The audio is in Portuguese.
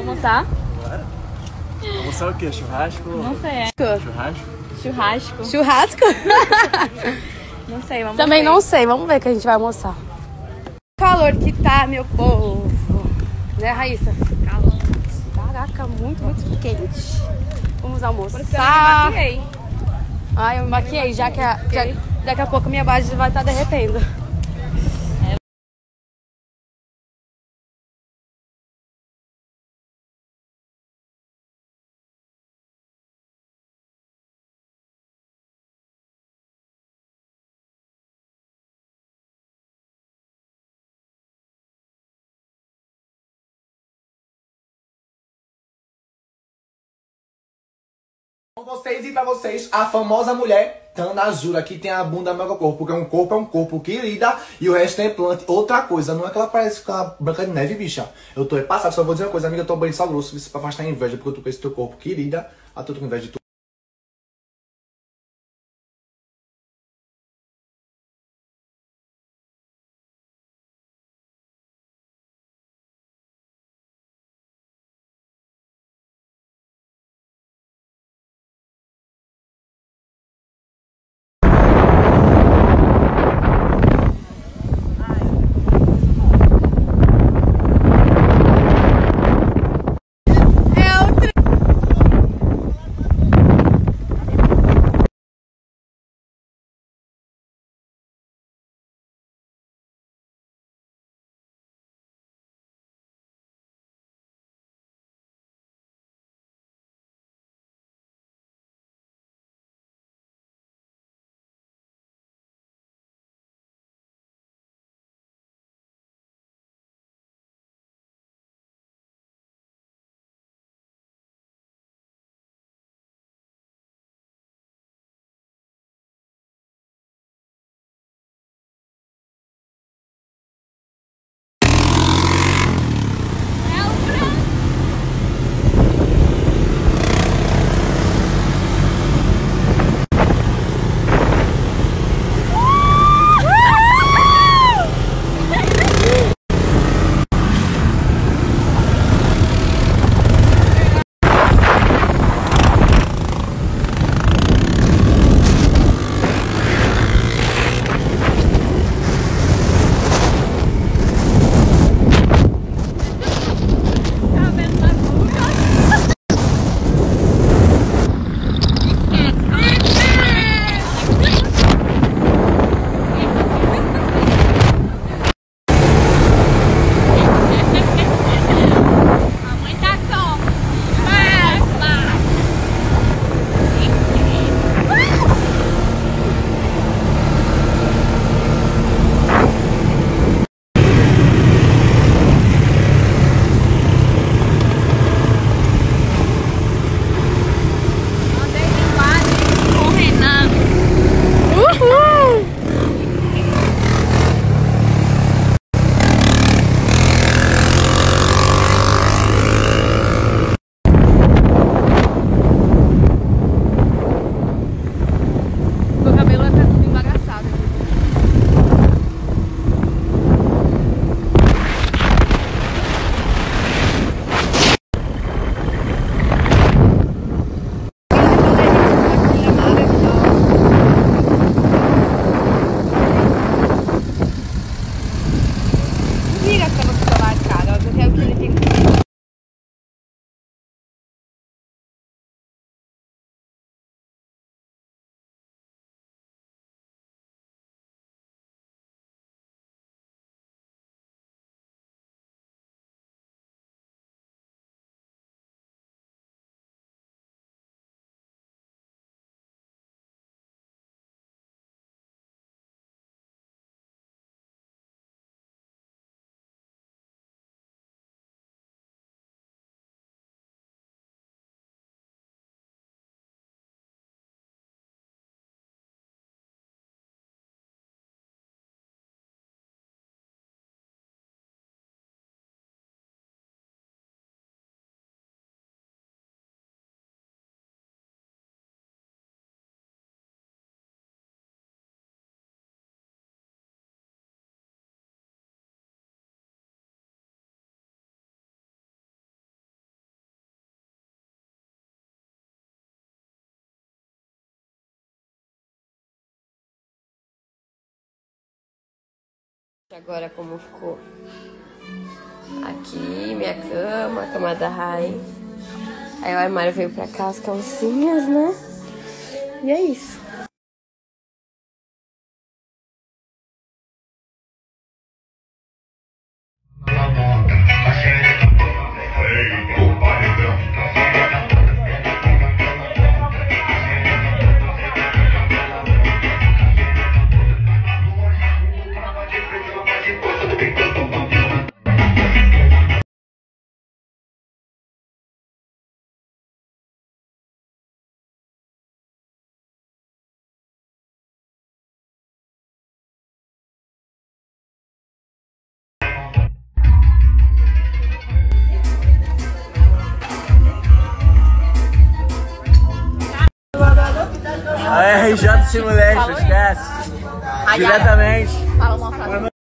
almoçar? Bora. Almoçar o quê? Churrasco? Não sei. Churrasco? Churrasco? Churrasco? Não sei, vamos Também ver. não sei, vamos ver o que a gente vai almoçar. Calor que tá, meu povo. Né, Raíssa? Calor. Caraca, muito, muito quente. Vamos Por isso que eu almoçar. me maquiei. Ai, eu me maquiei, já que daqui a pouco minha base vai estar derretendo. Com vocês e pra vocês, a famosa mulher Tanajura, que tem a bunda mega corpo, porque um corpo é um corpo, querida, e o resto é implante. Outra coisa, não é que ela parece com a Branca de Neve, bicha. Eu tô passado, só vou dizer uma coisa, amiga, eu tô banho de sal grosso, isso pra afastar a inveja, porque eu tô com esse teu corpo, querida, eu tô com inveja de tu. Agora como ficou aqui, minha cama, a cama da Rai. Aí o armário veio pra cá, as calcinhas, né? E é isso. A RJ desse moleque, esquece. Diretamente. Fala uma frase.